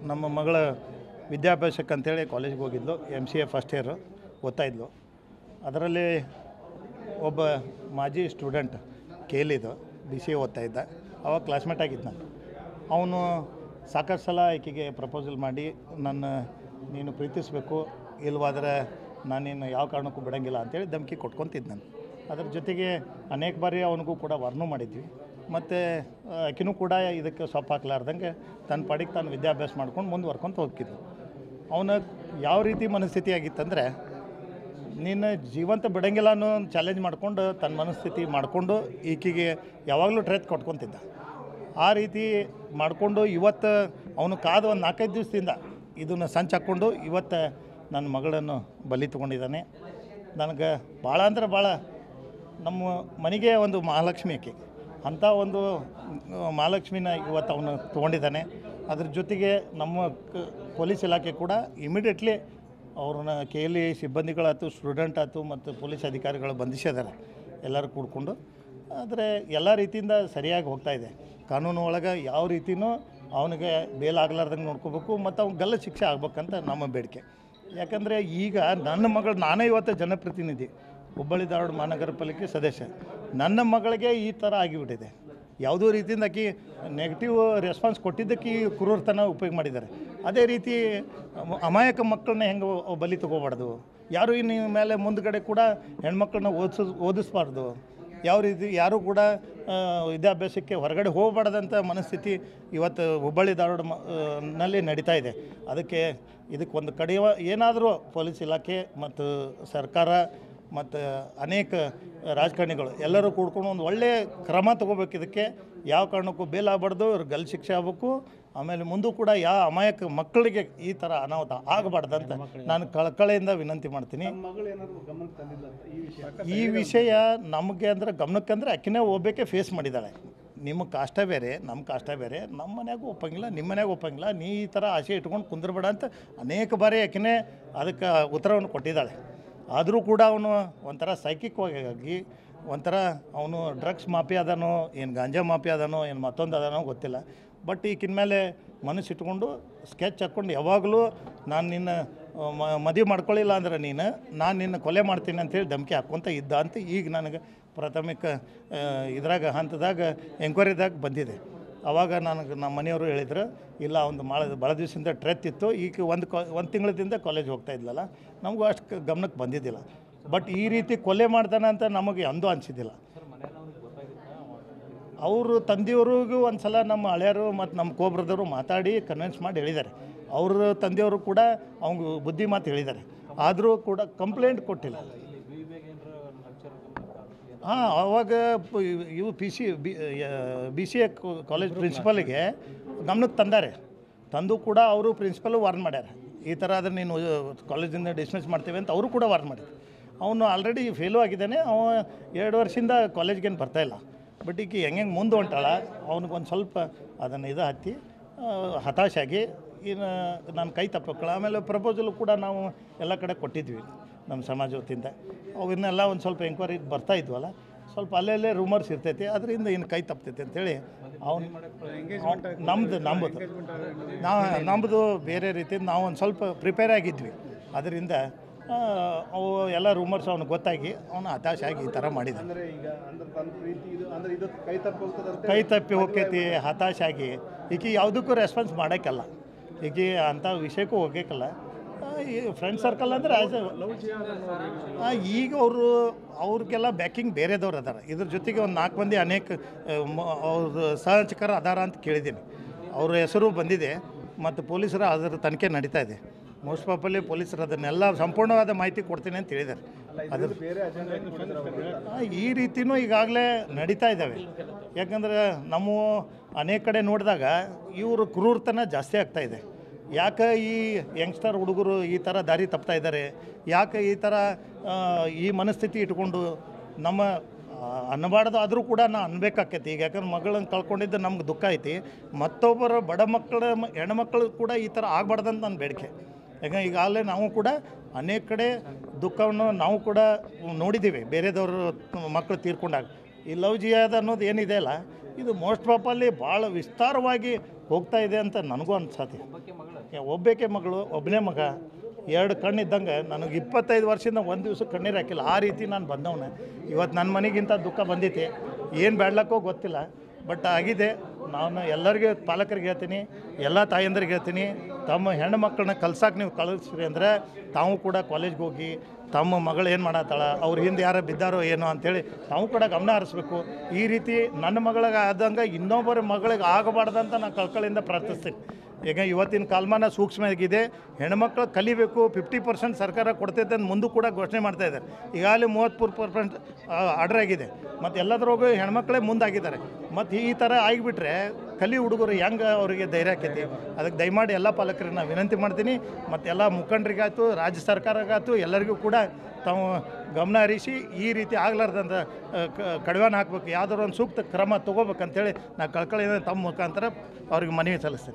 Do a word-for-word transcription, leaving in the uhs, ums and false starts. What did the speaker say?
ನಮ್ಮ ಮಗಳ ವಿದ್ಯಾಭ್ಯಾಸಕ್ಕೆ ಅಂತೇಳಿ ಕಾಲೇಜ್ಗೆ ಹೋಗಿದ್ಲು. M C A first year ಓದ್ತಾಯಿದ್ಲು. ಅದರಲ್ಲಿ ಒಬ್ಬ ಮಾಜಿ ಸ್ಟೂಡೆಂಟ್ ಕೇಳಿದ್ದು ಬಿ ಸಿ ಎ ಓದ್ತಾಯಿದ್ದ. ಅವಾಗ ಕ್ಲಾಸ್ಮೇಟ್ ಆಗಿದ್ದು ನಾನು. ಅವನು ಸಾಕಷ್ಟು ಸಲ ಆಕೆಗೆ ಪ್ರಪೋಸಲ್ ಮಾಡಿ ನನ್ನ ನೀನು ಪ್ರೀತಿಸಬೇಕು, ಇಲ್ಲವಾದ್ರೆ ನಾನೇನು ಯಾವ ಕಾರಣಕ್ಕೂ ಬಿಡೋಂಗಿಲ್ಲ ಅಂತೇಳಿ ಧಮಕಿ ಕೊಟ್ಕೊತಿದ್ದು ನಾನು. ಅದ್ರ ಜೊತೆಗೆ ಅನೇಕ ಬಾರಿ ಅವನಿಗೂ ಕೂಡ ವರ್ನು ಮಾಡಿದ್ವಿ. ಮತ್ತು ಆಕೆನೂ ಕೂಡ ಇದಕ್ಕೆ ಸೊಪ್ಪು ಹಾಕ್ಲಾರ್ದಂಗೆ ತನ್ನ ಪಾಡಿಗೆ ತಾನು ವಿದ್ಯಾಭ್ಯಾಸ ಮಾಡ್ಕೊಂಡು ಮುಂದುವರ್ಕೊಂತ ಹೋಗ್ತಿದ್ವು. ಅವನ ಯಾವ ರೀತಿ ಮನಸ್ಥಿತಿ ಆಗಿತ್ತಂದರೆ, ನೀನು ಜೀವಂತ ಬಿಡೋಂಗಿಲ್ಲ ಅನ್ನೋ ಒಂದು ಚಾಲೆಂಜ್ ಮಾಡ್ಕೊಂಡು ತನ್ನ ಮನಸ್ಥಿತಿ ಮಾಡಿಕೊಂಡು ಈಕೆಗೆ ಯಾವಾಗಲೂ ಟ್ರೆತ್ ಕೊಟ್ಕೊತಿದ್ದ. ಆ ರೀತಿ ಮಾಡಿಕೊಂಡು ಇವತ್ತು ಅವನು ಕಾದು ಒಂದು ನಾಲ್ಕೈದು ದಿವಸದಿಂದ ಇದನ್ನು ಸಂಚು ಹಾಕ್ಕೊಂಡು ಇವತ್ತು ನನ್ನ ಮಗಳನ್ನು ಬಲಿ ತೊಗೊಂಡಿದ್ದಾನೆ. ನನಗೆ ಭಾಳ ಅಂದ್ರೆ ಭಾಳ ನಮ್ಮ ಮನೆಗೆ ಒಂದು ಮಹಾಲಕ್ಷ್ಮಿ ಆಕೆ, ಅಂಥ ಒಂದು ಮಹಾಲಕ್ಷ್ಮಿನ ಇವತ್ತು ಅವನು ತೊಗೊಂಡಿದ್ದಾನೆ. ಅದ್ರ ಜೊತೆಗೆ ನಮ್ಮ ಕ ಪೊಲೀಸ್ ಇಲಾಖೆ ಕೂಡ ಇಮಿಡಿಯೇಟ್ಲಿ ಅವ್ರನ್ನ ಕೆ ಎಲ್ ಇ ಸಿಬ್ಬಂದಿಗಳಾಯ್ತು, ಸ್ಟೂಡೆಂಟ್ ಆಯ್ತು ಮತ್ತು ಪೊಲೀಸ್ ಅಧಿಕಾರಿಗಳು ಬಂಧಿಸಿದ್ದಾರೆ ಎಲ್ಲರೂ ಕೂಡ್ಕೊಂಡು. ಆದರೆ ಎಲ್ಲ ರೀತಿಯಿಂದ ಸರಿಯಾಗಿ ಹೋಗ್ತಾಯಿದೆ. ಕಾನೂನು ಒಳಗೆ ಯಾವ ರೀತಿಯೂ ಅವನಿಗೆ ಬೇಲ್ ಆಗ್ಲಾರ್ದಂಗೆ ನೋಡ್ಕೋಬೇಕು ಮತ್ತು ಅವ್ನಿಗೆ ಗಲ್ಲ ಶಿಕ್ಷೆ ಆಗ್ಬೇಕಂತ ನಮ್ಮ ಬೇಡಿಕೆ. ಯಾಕಂದರೆ ಈಗ ನನ್ನ ಮಗಳು, ನಾನೇ ಇವತ್ತು ಜನಪ್ರತಿನಿಧಿ, ಹುಬ್ಬಳ್ಳಿ ಧಾರವಾಡ ಮಹಾನಗರ ಪಾಲಿಕೆ ಸದಸ್ಯ, ನನ್ನ ಮಗಳಿಗೆ ಈ ಥರ ಆಗಿಬಿಟ್ಟಿದೆ. ಯಾವುದೋ ರೀತಿಯಿಂದ ಆಕಿ ನೆಗೆಟಿವ್ ರೆಸ್ಪಾನ್ಸ್ ಕೊಟ್ಟಿದ್ದಕ್ಕೆ ಈ ಕ್ರೂರತನ ಉಪಯೋಗ ಮಾಡಿದ್ದಾರೆ. ಅದೇ ರೀತಿ ಅಮಾಯಕ ಮಕ್ಕಳನ್ನ ಹೆಂಗೆ ಬಲಿ ತೊಗೋಬಾರ್ದು, ಯಾರು ಇನ್ನು ಮೇಲೆ ಮುಂದ್ಗಡೆ ಕೂಡ ಹೆಣ್ಮಕ್ಳನ್ನ ಓದಿಸ್ ಓದಿಸ್ಬಾರ್ದು ಯಾವ ರೀತಿ ಯಾರೂ ಕೂಡ ವಿದ್ಯಾಭ್ಯಾಸಕ್ಕೆ ಹೊರಗಡೆ ಹೋಗಬಾರ್ದಂಥ ಮನಸ್ಥಿತಿ ಇವತ್ತು ಹುಬ್ಬಳ್ಳಿ ಧಾರವಾಡ ಮ ನಲ್ಲಿ ನಡೀತಾ ಇದೆ. ಅದಕ್ಕೆ ಇದಕ್ಕೆ ಒಂದು ಕಡೆಯ ಏನಾದರೂ ಪೊಲೀಸ್ ಇಲಾಖೆ ಮತ್ತು ಸರ್ಕಾರ ಮತ್ತು ಅನೇಕ ರಾಜಕಾರಣಿಗಳು ಎಲ್ಲರೂ ಕೂಡ್ಕೊಂಡು ಒಂದು ಒಳ್ಳೆಯ ಕ್ರಮ ತೊಗೋಬೇಕು. ಇದಕ್ಕೆ ಯಾವ ಕಾರಣಕ್ಕೂ ಬೇಲ್ ಆಗಬಾರ್ದು, ಇವ್ರು ಗಲ್ ಶಿಕ್ಷೆ ಆಗಬೇಕು. ಆಮೇಲೆ ಮುಂದೂ ಕೂಡ ಯಾವ ಅಮಾಯಕ ಮಕ್ಕಳಿಗೆ ಈ ಥರ ಅನಾಹುತ ಆಗಬಾರ್ದಂತ ನಾನು ಕಳಕಳಿಯಿಂದ ವಿನಂತಿ ಮಾಡ್ತೀನಿ. ಈ ವಿಷಯ ನಮಗೆ ಅಂದರೆ ಗಮನಕ್ಕೆ ಅಂದರೆ ಆಕಿನೇ ಹೋಗ್ಬೇಕೆ ಫೇಸ್ ಮಾಡಿದ್ದಾಳೆ. ನಿಮ್ಮ ಕಾಷ್ಟ ಬೇರೆ, ನಮ್ಮ ಕಾಷ್ಟ ಬೇರೆ, ನಮ್ಮ ಮನ್ಯಾಗೂ ಒಪ್ಪಂಗಿಲ್ಲ, ನಿಮ್ಮ ಮನ್ಯಾಗ ಒಪ್ಪಂಗಿಲ್ಲ, ನೀ ಈ ಥರ ಆಸೆ ಇಟ್ಕೊಂಡು ಕುಂದ್ರಬೇಡ ಅಂತ ಅನೇಕ ಬಾರಿ ಆಕಿನೇ ಅದಕ್ಕೆ ಉತ್ತರವನ್ನು ಕೊಟ್ಟಿದ್ದಾಳೆ. ಆದರೂ ಕೂಡ ಅವನು ಒಂಥರ ಸೈಕಿಕ್ವಾಗಿ ಒಂಥರ ಅವನು ಡ್ರಗ್ಸ್ ಮಾಫಿ ಅದನೋ, ಏನು ಗಾಂಜಾ ಮಾಫಿ ಅದನೋ, ಏನು ಮತ್ತೊಂದು ಅದನೋ ಗೊತ್ತಿಲ್ಲ. ಬಟ್ ಈಗಿನ ಮೇಲೆ ಮನಸ್ಸು ಇಟ್ಕೊಂಡು ಸ್ಕೆಚ್ ಹಾಕ್ಕೊಂಡು ಯಾವಾಗಲೂ ನಾನು ನಿನ್ನ ಮದುವೆ ಮಾಡ್ಕೊಳ್ಳಿಲ್ಲ ಅಂದ್ರೆ ನೀನು ನಾನು ನಿನ್ನ ಕೊಲೆ ಮಾಡ್ತೀನಿ ಅಂತೇಳಿ ಧಮಕಿ ಹಾಕ್ಕೊತ ಇದ್ದ ಅಂತ ಈಗ ನನಗೆ ಪ್ರಾಥಮಿಕ ಇದ್ರಾಗ ಹಂತದಾಗ ಎಂಕ್ವೈರಿದಾಗ ಬಂದಿದೆ. ಆವಾಗ ನನಗೆ ನಮ್ಮ ಮನೆಯವರು ಹೇಳಿದ್ರು, ಇಲ್ಲ ಒಂದು ಭಾಳ ಭಾಳ ದಿವಸದಿಂದ ಟ್ರೆತ್ ಇತ್ತು, ಈಗ ಒಂದು ಕಾ ಒಂದು ತಿಂಗಳದಿಂದ ಕಾಲೇಜ್ ಹೋಗ್ತಾ ಇದ್ಲಲ್ಲ, ನಮಗೂ ಅಷ್ಟು ಗಮನಕ್ಕೆ ಬಂದಿದ್ದಿಲ್ಲ. ಬಟ್ ಈ ರೀತಿ ಕೊಲೆ ಮಾಡ್ತಾನೆ ಅಂತ ನಮಗೆ ಅಂದು ಅನಿಸಿದ್ದಿಲ್ಲ. ಅವರು ತಂದೆಯವ್ರಿಗೂ ಒಂದು ಸಲ ನಮ್ಮ ಹಳೆಯರು ಮತ್ತು ನಮ್ಮ ಕೋಬ್ರದವರು ಮಾತಾಡಿ ಕನ್ವಿನ್ಸ್ ಮಾಡಿ ಹೇಳಿದ್ದಾರೆ. ಅವ್ರ ತಂದೆಯವರು ಕೂಡ ಅವ್ಗೆ ಬುದ್ಧಿ ಮಾತು ಹೇಳಿದ್ದಾರೆ. ಆದರೂ ಕೂಡ ಕಂಪ್ಲೇಂಟ್ ಕೊಟ್ಟಿಲ್ಲ. ಹಾಂ, ಆವಾಗ ಇವು P C B B C A college ಪ್ರಿನ್ಸಿಪಲ್ಗೆ ಗಮನಕ್ಕೆ ತಂದಾರೆ. ತಂದು ಕೂಡ ಅವರು ಪ್ರಿನ್ಸಿಪಲ್ಲು ವಾರ್ನ್ ಮಾಡ್ಯಾರ, ಈ ಥರ ಆದರೆ ನೀನು ಕಾಲೇಜಿಂದ ಡಿಸ್ಮಿಸ್ ಮಾಡ್ತೇವೆ ಅಂತ ಅವರು ಕೂಡ ವಾರ್ನ್ ಮಾಡಿದ್ರು. ಅವನು ಆಲ್ರೆಡಿ ಫೇಲು ಆಗಿದ್ದಾನೆ. ಅವ ಎರಡು ವರ್ಷದಿಂದ ಕಾಲೇಜ್ಗೇನು ಬರ್ತಾಯಿಲ್ಲ. ಬಟ್ ಈಗ ಹೆಂಗೆ ಹೆಂಗೆ ಮುಂದೆ ಹೊಂಟಾಳ ಅವ್ನಿಗೊಂದು ಸ್ವಲ್ಪ ಅದನ್ನು ಇದು ಹತ್ತಿ ಹತಾಶಾಗಿ ಇನ್ನು ನಾನು ಕೈ ತಪ್ಪಕ್ಕಳ. ಆಮೇಲೆ ಪ್ರಪೋಸಲು ಕೂಡ ನಾವು ಎಲ್ಲ ಕಡೆ ಕೊಟ್ಟಿದ್ವಿ ನಮ್ಮ ಸಮಾಜ ವತಿಯಿಂದ. ಅವನ್ನೆಲ್ಲ ಒಂದು ಸ್ವಲ್ಪ ಎಂಕ್ವೈರಿ ಬರ್ತಾ ಇದ್ವಲ್ಲ, ಸ್ವಲ್ಪ ಅಲ್ಲೆಲ್ಲೇ ರೂಮರ್ಸ್ ಇರ್ತೈತಿ, ಅದರಿಂದ ಇನ್ನು ಕೈ ತಪ್ತೈತಿ ಅಂತೇಳಿ ಅವ್ನು ನಮ್ಮದು ನಂಬುದು ನಾವು ನಂಬುದು ಬೇರೆ ರೀತಿಯಿಂದ ನಾವು ಒಂದು ಸ್ವಲ್ಪ ಪ್ರಿಪೇರ್ ಆಗಿದ್ವಿ. ಅದರಿಂದ ಅವು ಎಲ್ಲ ರೂಮರ್ಸ್ ಅವ್ನಿಗೆ ಗೊತ್ತಾಗಿ ಅವನು ಹತಾಶಾಗಿ ಈ ಥರ ಮಾಡಿದ. ಕೈ ತಪ್ಪಿ ಹೋಗ್ತೈತಿ, ಹತಾಶಾಗಿ ಈಕೆ ಯಾವುದಕ್ಕೂ ರೆಸ್ಪಾನ್ಸ್ ಮಾಡೋಕ್ಕಲ್ಲ, ಈಕೆ ಅಂಥ ವಿಷಯಕ್ಕೂ ಹೋಗೋಕ್ಕಲ್ಲ. ಈ ಫ್ರೆಂಡ್ ಸರ್ಕಲ್ ಅಂದರೆ ಆ್ಯಸ್ ಎ ಈಗ ಅವರು ಅವ್ರಿಗೆಲ್ಲ ಬ್ಯಾಕಿಂಗ್ ಬೇರೆದವ್ರು ಅದಾರ. ಇದ್ರ ಜೊತೆಗೆ ಒಂದು ನಾಲ್ಕು ಮಂದಿ ಅನೇಕ ಅವ್ರ ಸಹಚಕರ ಅದಾರ ಅಂತ ಕೇಳಿದ್ದೀನಿ. ಅವ್ರ ಹೆಸರು ಬಂದಿದೆ ಮತ್ತು ಪೊಲೀಸರ ಅದರ ತನಿಖೆ ನಡೀತಾ ಇದೆ. ಮೋಸ್ಟ್ ಪ್ರಾಬಬ್ಲಿ ಪೊಲೀಸರು ಅದನ್ನೆಲ್ಲ ಸಂಪೂರ್ಣವಾದ ಮಾಹಿತಿ ಕೊಡ್ತೀನಿ ಅಂತ ಹೇಳಿದ್ದಾರೆ. ಅದ್ರ ಈ ರೀತಿಯೂ ಈಗಾಗಲೇ ನಡೀತಾ ಇದ್ದಾವೆ. ಯಾಕಂದರೆ ನಮ್ಮ ಅನೇಕ ಕಡೆ ನೋಡಿದಾಗ ಇವರು ಕ್ರೂರತನ ಜಾಸ್ತಿ ಆಗ್ತಾಯಿದೆ. ಯಾಕೆ ಈ ಯಂಗ್ಸ್ಟರ್ ಹುಡುಗರು ಈ ಥರ ದಾರಿ ತಪ್ತಾ ಇದ್ದಾರೆ, ಯಾಕೆ ಈ ಥರ ಈ ಮನಸ್ಥಿತಿ ಇಟ್ಕೊಂಡು ನಮ್ಮ ಅನ್ನಬಾರ್ದು ಆದರೂ ಕೂಡ ನಾ ಅನ್ಬೇಕಾಕೈತಿ. ಈಗ ಯಾಕಂದ್ರೆ ಮಗಳನ್ನ ಕಳ್ಕೊಂಡಿದ್ದು ನಮ್ಗೆ ದುಃಖ ಐತಿ. ಮತ್ತೊಬ್ಬರ ಬಡ ಮಕ್ಕಳ ಹೆಣ್ಮಕ್ಳು ಕೂಡ ಈ ಥರ ಆಗಬಾರ್ದಂತ ನನ್ನ ಬೇಡಿಕೆ. ಯಾಕಂದ್ರೆ ಈಗಾಗಲೇ ನಾವು ಕೂಡ ಅನೇಕ ಕಡೆ ದುಃಖವನ್ನು ನಾವು ಕೂಡ ನೋಡಿದ್ದೀವಿ, ಬೇರೆದವರು ಮಕ್ಕಳು ತೀರ್ಕೊಂಡಾಗ. ಈ ಲವ್ ಜಿಹಾದ್ ಅನ್ನೋದು ಏನಿದೆ ಅಲ್ಲ, ಇದು ಮೋಸ್ಟ್ ಪ್ರಾಪಲ್ಲಿ ಭಾಳ ವಿಸ್ತಾರವಾಗಿ ಹೋಗ್ತಾ ಇದೆ ಅಂತ ನನಗೂ ಅನ್ಸತ್ತೆ. ಒಬ್ಬಾಕೆ ಮಗಳು, ಒಬ್ಬನೇ ಮಗ, ಎರಡು ಕಣ್ಣಿದ್ದಂಗೆ ನನಗೆ ಇಪ್ಪತ್ತೈದು ವರ್ಷದಿಂದ ಒಂದು ದಿವಸ ಕಣ್ಣೀರು ಹಾಕಿಲ್ಲ. ಆ ರೀತಿ ನಾನು ಬಂದವನೇ. ಇವತ್ತು ನನ್ನ ಮನೆಗಿಂತ ದುಃಖ ಬಂದೈತಿ, ಏನು ಬೇಡ್ಲಕ್ಕೋ ಗೊತ್ತಿಲ್ಲ, ಬಟ್ ಆಗಿದೆ. ನಾನು ಎಲ್ಲರಿಗೆ ಪಾಲಕರಿಗೆ ಹೇಳ್ತೀನಿ, ಎಲ್ಲ ತಾಯಂದ್ರಿಗೆ ಹೇಳ್ತೀನಿ, ತಮ್ಮ ಹೆಣ್ಣು ಮಕ್ಕಳನ್ನ ಕಲ್ಸಕ್ಕೆ ನೀವು ಕಳಿಸ್ರಿ ಅಂದರೆ ತಾವು ಕೂಡ ಕಾಲೇಜ್ಗೆ ಹೋಗಿ ತಮ್ಮ ಮಗಳು ಏನು ಮಾಡತ್ತಾಳ, ಅವ್ರ ಹಿಂದೆ ಯಾರು ಬಿದ್ದಾರೋ ಏನೋ ಅಂಥೇಳಿ ತಾವು ಕೂಡ ಗಮನ ಹರಿಸ್ಬೇಕು. ಈ ರೀತಿ ನನ್ನ ಮಗಳಿಗೆ ಆದಂಗೆ ಇನ್ನೊಬ್ಬರ ಮಗಳಿಗೆ ಆಗಬಾರ್ದಂತ ನಾನು ಕಳ್ಕಳಿಂದ ಪ್ರಾರ್ಥಿಸ್ತೀನಿ. ಈಗ ಇವತ್ತಿನ ಕಾಲಮಾನ ಸೂಕ್ಷ್ಮ ಆಗಿದೆ. ಹೆಣ್ಮಕ್ಳು ಕಲಿಬೇಕು, ಫಿಫ್ಟಿ ಪರ್ಸೆಂಟ್ ಸರ್ಕಾರ ಕೊಡ್ತೈತೆ ಅಂತ ಮುಂದೂ ಕೂಡ ಘೋಷಣೆ ಮಾಡ್ತಾ ಇದ್ದಾರೆ. ಈಗಾಗಲೇ ಮೂವತ್ತ್ಮೂರು ಪರ್ಸೆಂಟ್ ಆರ್ಡರ್ ಆಗಿದೆ. ಮತ್ತು ಎಲ್ಲದರೊಳಗೂ ಹೆಣ್ಮಕ್ಳೇ ಮುಂದಾಗಿದ್ದಾರೆ. ಮತ್ತು ಈ ಥರ ಆಗಿಬಿಟ್ರೆ ಕಲಿ ಹುಡುಗರು ಹೆಂಗೆ ಅವರಿಗೆ ಧೈರ್ಯ ಆಕೈತಿ. ಅದಕ್ಕೆ ದಯಮಾಡಿ ಎಲ್ಲ ಪಾಲಕರಿಗೆ ನಾನು ವಿನಂತಿ ಮಾಡ್ತೀನಿ. ಮತ್ತು ಎಲ್ಲ ಮುಖಂಡರಿಗಾಯ್ತು, ರಾಜ್ಯ ಸರ್ಕಾರಗಾಯ್ತು, ಎಲ್ಲರಿಗೂ ಕೂಡ ತಾವು ಗಮನ ಹರಿಸಿ ಈ ರೀತಿ ಆಗ್ಲಾರ್ದಂಥ ಕಡಿವಾಣ ಹಾಕಬೇಕು, ಯಾವುದಾದ್ರು ಒಂದು ಸೂಕ್ತ ಕ್ರಮ ತೊಗೋಬೇಕಂತೇಳಿ ನಾನು ಕಳ್ಕಳಿಯಿಂದ ತಮ್ಮ ಮುಖಾಂತರ ಅವ್ರಿಗೆ ಮನವಿ ಸಲ್ಲಿಸ್ತೀನಿ.